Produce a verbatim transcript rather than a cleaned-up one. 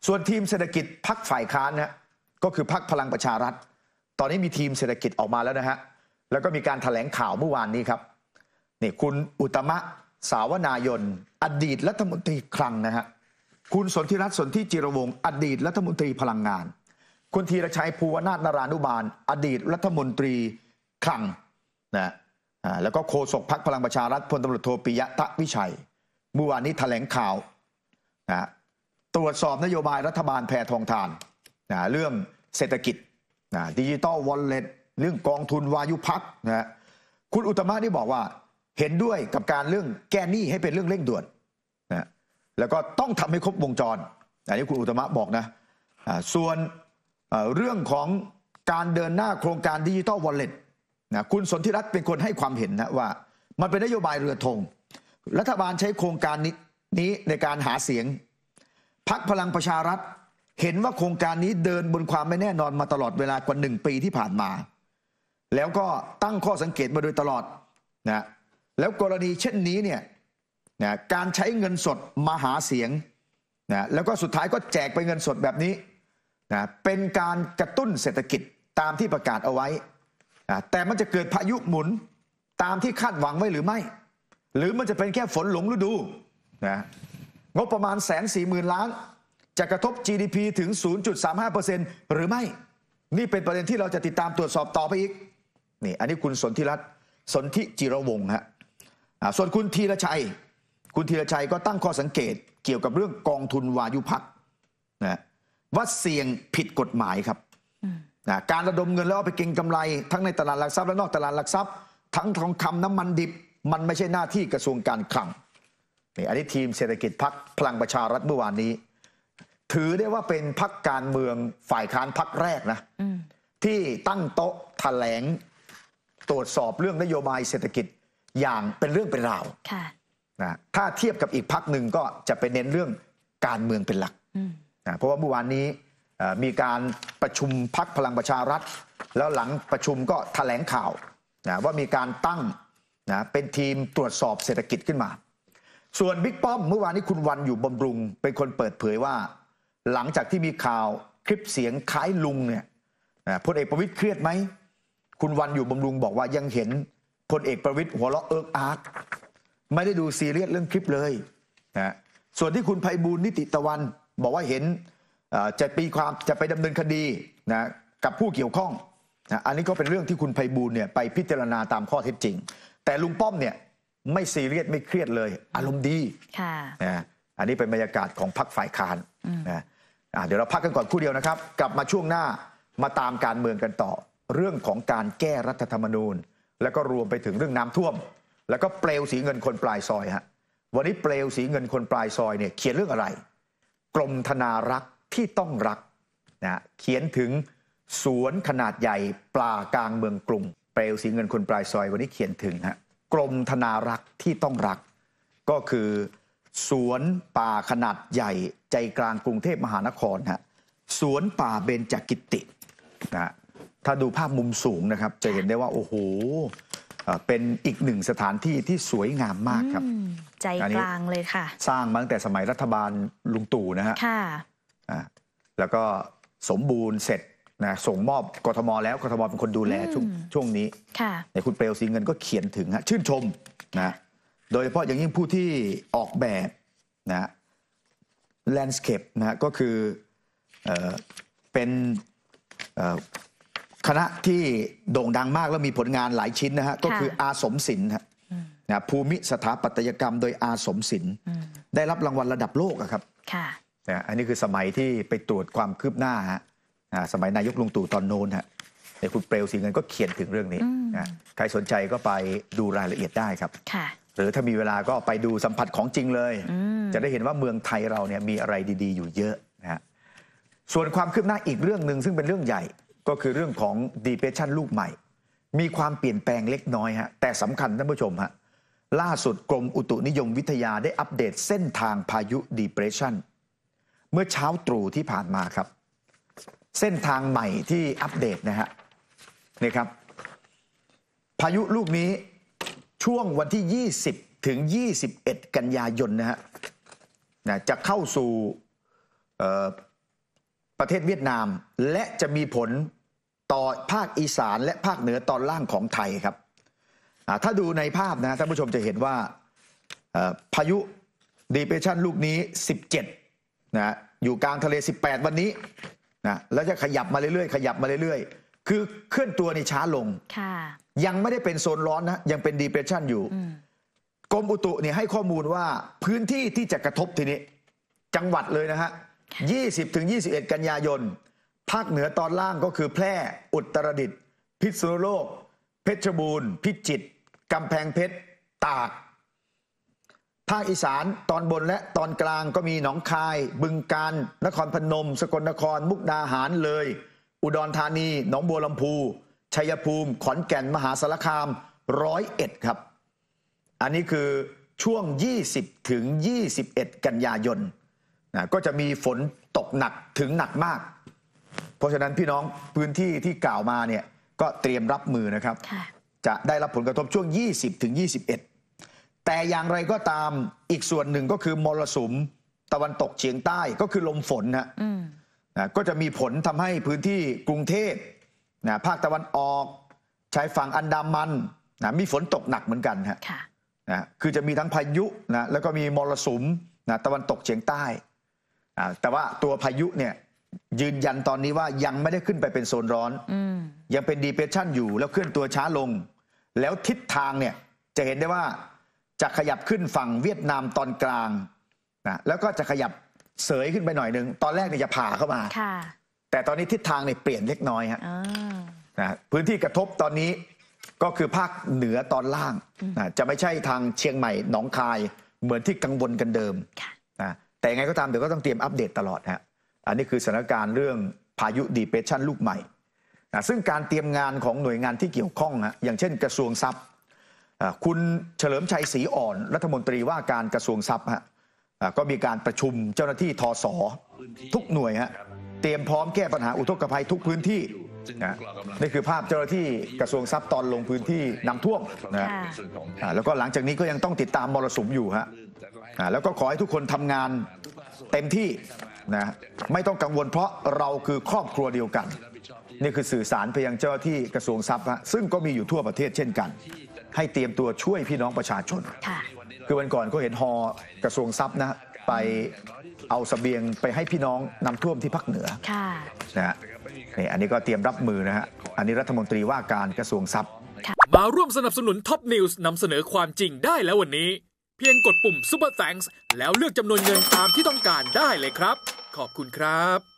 ส่วนทีมเศรษฐกิจพรรคฝ่ายค้านนะก็คือพรรคพลังประชารัฐตอนนี้มีทีมเศรษฐกิจออกมาแล้วนะฮะแล้วก็มีการแถลงข่าวเมื่อวานนี้ครับนี่คุณอุตมะสาวนายนอดีตรัฐมนตรีคลังนะฮะคุณสนธิรัตน์สนธิจิรวงศ์อดีตรัฐมนตรีพลังงานคุณธีรชัยภูวนาถนรานุบาลอดีตรัฐมนตรีคลังนะแล้วก็โฆษกพรรคพลังประชารัฐพลตำรวจโทปิยะตะวิชัยเมื่อวานนี้แถลงข่าวนะตรวจสอบนโยบายรัฐบาลแพทองทานนะเรื่องเศรษฐกิจนะดิจิตอลวอลเล็ตเรื่องกองทุนวายุพักนะคุณอุตมะได้บอกว่าเห็นด้วยกับการเรื่องแก้หนี้ให้เป็นเรื่องเร่งด่วนนะแล้วก็ต้องทำให้ครบวงจรอันนี้คุณอุตมะบอกนะส่วนเรื่องของการเดินหน้าโครงการดิจิตอลวอลเล็ตนะคุณสนธิรัตน์เป็นคนให้ความเห็นนะว่ามันเป็นนโยบายเรือธงรัฐบาลใช้โครงการนี้ในการหาเสียงพรรคพลังประชารัฐเห็นว่าโครงการนี้เดินบนความไม่แน่นอนมาตลอดเวลากว่าหนึ่งปีที่ผ่านมาแล้วก็ตั้งข้อสังเกตมาโดยตลอดนะแล้วกรณีเช่นนี้เนี่ยนะการใช้เงินสดมาหาเสียงนะแล้วก็สุดท้ายก็แจกไปเงินสดแบบนี้นะเป็นการกระตุ้นเศรษฐกิจตามที่ประกาศเอาไว้นะแต่มันจะเกิดพายุหมุนตามที่คาดหวังไว้หรือไม่หรือมันจะเป็นแค่ฝนหลงฤดูนะงบประมาณแสนสี่หมื่นล้านจะกระทบ จี ดี พี ถึง ศูนย์จุดสามห้าเปอร์เซ็นต์ หรือไม่นี่เป็นประเด็นที่เราจะติดตามตรวจสอบต่อไปอีกนี่อันนี้คุณสนธิรัตน์สนธิจิรวงศ์ฮะส่วนคุณธีรชัยคุณธีรชัยก็ตั้งข้อสังเกตเกี่ยวกับเรื่องกองทุนวายุพักนะว่าเสี่ยงผิดกฎหมายครับนะการระดมเงินแล้วเอาไปเก็งกำไรทั้งในตลาดหลักทรัพย์และนอกตลาดหลักทรัพย์ทั้งทองคำน้ำมันดิบมันไม่ใช่หน้าที่กระทรวงการคลังนี่อันนี้ทีมเศรษฐกิจพรรคพลังประชารัฐเมื่อวานนี้ถือได้ว่าเป็นพรรคการเมืองฝ่ายค้านพรรคแรกนะที่ตั้งโต๊ะแถลงตรวจสอบเรื่องนโยบายเศรษฐกิจอย่างเป็นเรื่องเป็นราวนะถ้าเทียบกับอีกพรรคหนึ่งก็จะไปเน้นเรื่องการเมืองเป็นหลักนะเพราะว่าเมื่อวานนี้มีการประชุมพรรคพลังประชารัฐแล้วหลังประชุมก็แถลงข่าวนะว่ามีการตั้งนะเป็นทีมตรวจสอบเศรษฐกิจขึ้นมาส่วนบิ๊กป้อมเมื่อวานนี้คุณวันอยู่บำรุงเป็นคนเปิดเผยว่าหลังจากที่มีข่าวคลิปเสียงคล้ายลุงเนี่ยพลเอกประวิตรเครียดไหมคุณวันอยู่บำรุงบอกว่ายังเห็นพลเอกประวิตรหัวเราะเอิกอาร์กไม่ได้ดูซีเรียสเรื่องคลิปเลยนะส่วนที่คุณไพบูลย์นิติตะวันบอกว่าเห็นจะปีความจะไปดำเนินคดีนะกับผู้เกี่ยวข้องนะอันนี้ก็เป็นเรื่องที่คุณไพบูลย์เนี่ยไปพิจารณาตามข้อเท็จจริงแต่ลุงป้อมเนี่ยไม่ซีเรียสไม่เครียดเลยอารมณ์ดีนะอันนี้เป็นบรรยากาศของพรรคฝ่ายค้านนะเดี๋ยวเราพักกันก่อนครู่เดียวนะครับกลับมาช่วงหน้ามาตามการเมืองกันต่อเรื่องของการแก้รัฐธรรมนูญแล้วก็รวมไปถึงเรื่องน้ำท่วมแล้วก็เปลวสีเงินคนปลายซอยฮะวันนี้เปลวสีเงินคนปลายซอยเนี่ยเขียนเรื่องอะไรกรมธนารักษ์ที่ต้องรักนะเขียนถึงสวนขนาดใหญ่ปลากลางเมืองกรุงเปลวสีเงินคนปลายซอยวันนี้เขียนถึงฮะกรมธนารักษ์ที่ต้องรักก็คือสวนป่าขนาดใหญ่ใจกลางกรุงเทพมหานครฮะสวนป่าเบญจกิตินะถ้าดูภาพมุมสูงนะครับจะเห็นได้ว่าโอ้โหเป็นอีกหนึ่งสถานที่ที่สวยงามมากครับใจกลางเลยค่ะสร้างมาตั้งแต่สมัยรัฐบาลลุงตู่นะฮะค่ะแล้วก็สมบูรณ์เสร็จนะส่งมอบกทมแล้วกทมเป็นคนดูแลช่วงช่วงนี้ในคุณเปลวสีเงินก็เขียนถึงฮะชื่นชมนะโดยเฉพาะอย่างยิ่งผู้ที่ออกแบบนะแลนด์สเคปนะก็คือเอ่อเป็นเอ่อคณะที่โด่งดังมากแล้วมีผลงานหลายชิ้นนะฮะก็คืออาสมศิลป์นะภูมิสถาปัตยกรรมโดยอาสมศิลป์ได้รับรางวัลระดับโลกครับนะอันนี้คือสมัยที่ไปตรวจความคืบหน้าฮะสมัยนายกลุงตู่ตอนโน้นฮะในคุณเปลวสีเงินก็เขียนถึงเรื่องนี้นะใครสนใจก็ไปดูรายละเอียดได้ครับหรือถ้ามีเวลาก็ไปดูสัมผัสของจริงเลยจะได้เห็นว่าเมืองไทยเราเนี่ยมีอะไรดีๆอยู่เยอะนะฮะส่วนความคืบหน้าอีกเรื่องหนึ่งซึ่งเป็นเรื่องใหญ่ก็คือเรื่องของ Depression ลูกใหม่มีความเปลี่ยนแปลงเล็กน้อยฮะแต่สำคัญท่านผู้ชมฮะล่าสุดกรมอุตุนิยมวิทยาได้อัปเดตเส้นทางพายุ Depression เมื่อเช้าตรู่ที่ผ่านมาครับเส้นทางใหม่ที่อัปเดตนะฮะนี่ครับพายุลูกนี้ช่วงวันที่ยี่สิบถึงยี่สิบเอ็ดกันยายนนะฮะนะจะเข้าสู่ประเทศเวียดนามและจะมีผลต่อภาคอีสานและภาคเหนือตอนล่างของไทยครับถ้าดูในภาพนะท่านผู้ชมจะเห็นว่าพายุดีเพรสชันลูกนี้สิบเจ็ดนะอยู่กลางทะเลสิบแปดวันนี้นะแล้วจะขยับมาเรื่อยๆขยับมาเรื่อยๆคือเคลื่อนตัวในช้าลงยังไม่ได้เป็นโซนร้อนนะยังเป็นดีเพรสชันอยู่กรมอุตุเนี่ยให้ข้อมูลว่าพื้นที่ที่จะกระทบทีนี้จังหวัดเลยนะฮะยี่สิบถึงยี่สิบเอ็ดกันยายนภาคเหนือตอนล่างก็คือแพร่อุตรดิตถ์พิษณุโลกเพชรบูรณ์พิจิตรกำแพงเพชรตากภาคอีสานตอนบนและตอนกลางก็มีหนองคายบึงกาฬนครพนมสกลนครมุกดาหารเลยอุดรธานีหนองบัวลำพูชัยภูมิขอนแก่นมหาสารคามร้อยเอ็ดครับอันนี้คือช่วงยี่สิบถึงยี่สิบเอ็ดกันยายนนะก็จะมีฝนตกหนักถึงหนักมากเพราะฉะนั้นพี่น้องพื้นที่ที่กล่าวมาเนี่ยก็เตรียมรับมือนะครับจะได้รับผลกระทบช่วงยี่สิบถึงยี่สิบเอ็ดแต่อย่างไรก็ตามอีกส่วนหนึ่งก็คือมรสุมตะวันตกเฉียงใต้ก็คือลมฝนนะนะก็จะมีผลทำให้พื้นที่กรุงเทพนะภาคตะวันออกชายฝั่งอันดามันนะมีฝนตกหนักเหมือนกันฮะนะคือจะมีทั้งพายุนะแล้วก็มีมรสุมนะตะวันตกเฉียงใต้แต่ว่าตัวพายุเนี่ยยืนยันตอนนี้ว่ายังไม่ได้ขึ้นไปเป็นโซนร้อนยังเป็นดีเพรสชันอยู่แล้วเคลื่อนตัวช้าลงแล้วทิศทางเนี่ยจะเห็นได้ว่าจะขยับขึ้นฝั่งเวียดนามตอนกลางนะแล้วก็จะขยับเสยขึ้นไปหน่อยนึงตอนแรกเนี่ยจะผ่าเข้ามาแต่ตอนนี้ทิศทางเนี่ยเปลี่ยนเล็กน้อยฮะนะพื้นที่กระทบตอนนี้ก็คือภาคเหนือตอนล่างนะจะไม่ใช่ทางเชียงใหม่หนองคายเหมือนที่กังวลกันเดิมนะแต่ยังไงก็ตามเดี๋ยวก็ต้องเตรียมอัปเดตตลอดฮะอันนี้คือสถานการณ์เรื่องพายุดีเพรสชันลูกใหม่นะซึ่งการเตรียมงานของหน่วยงานที่เกี่ยวข้องฮะอย่างเช่นกระทรวงทรัพย์คุณเฉลิมชัยศรีอ่อนรัฐมนตรีว่าการกระทรวงทรัพย์ฮะก็มีการประชุมเจ้าหน้าที่ทสทุกหน่วยฮะเตรียมพร้อมแก้ปัญหาอุทกภัยทุกพื้นที่นะนี่คือภาพเจ้าหน้าที่กระทรวงทรัพย์ตอนลงพื้นที่น้ำท่วมนะแล้วก็หลังจากนี้ก็ยังต้องติดตามมรสุมอยู่ฮะแล้วก็ขอให้ทุกคนทำงานเต็มที่นะไม่ต้องกังวลเพราะเราคือครอบครัวเดียวกันนี่คือสื่อสารไปยังเจ้าหน้าที่กระทรวงทรัพย์ฮะซึ่งก็มีอยู่ทั่วประเทศเช่นกันให้เตรียมตัวช่วยพี่น้องประชาชนคือวันก่อนก็เห็นฮอกระทรวงทรัพย์นะไปเอาเสบียงไปให้พี่น้องน้ำท่วมที่ภาคเหนือนะฮะนี่อันนี้ก็เตรียมรับมือนะฮะอันนี้รัฐมนตรีว่าการกระทรวงทรัพย์มาร่วมสนับสนุนท็อปนิวส์นำเสนอความจริงได้แล้ววันนี้เพียงกดปุ่ม Super Thanks แล้วเลือกจำนวนเงินตามที่ต้องการได้เลยครับขอบคุณครับ